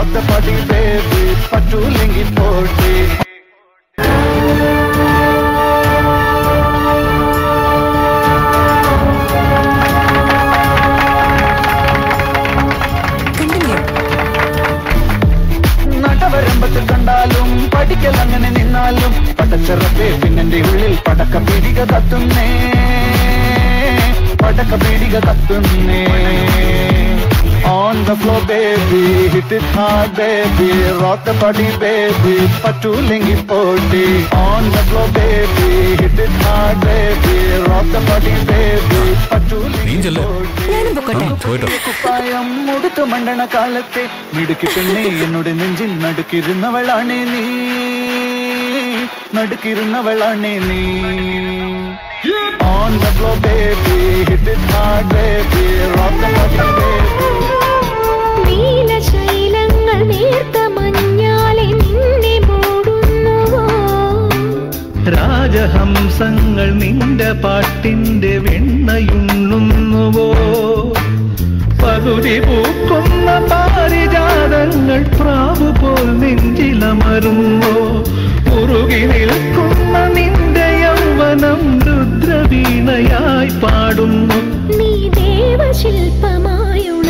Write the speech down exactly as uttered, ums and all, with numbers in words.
the party baby, patulengi pote. നട്ടവരമ്പത്ത് കണ്ടാലും പഠിക്കലങ്ങനെ നിന്നാലും പടച്ചറപ്പേ പിന്നെന്റെ ഉള്ളിൽ പടക്ക പീടിക കത്തുന്നേ പടക്ക പീടിക കത്തുന്നേ. On the floor baby, hit it hard baby, rock the body baby, patulengi pote. On the floor baby, hit it hard baby, rock the body baby, patulengi pote. കുപ്പായം മുടുത്തു മണ്ടണ കാലത്തെ മിടുക്കി പെണ്ണെ എന്നോട് നെഞ്ചിൽ നടുക്കിരുന്നവളാണേ നീ നടുക്കിരുന്നവളാണേ നീ. On the floor baby, hit it hard baby, rock the body baby. നീലശൈലങ്ങൾ നേർത്ത മഞ്ഞാലെ നിന്നെ മൂടുന്നുവോ രാജഹംസങ്ങൾ നിന്റെ പാട്ടിന്റെ വെണ്ണയുണ്ണുന്നുവോ പകുതി പൂക്കുന്ന പാരിജാതങ്ങൾ പ്രാവു പോൽ നെഞ്ചിലമരുന്നോ ഉറുകി നിൽക്കുന്ന നിന്റെ യൗവനം രുദ്രവീണയായി പാടുന്നു. നീ ദേവശില്പമായുള്ള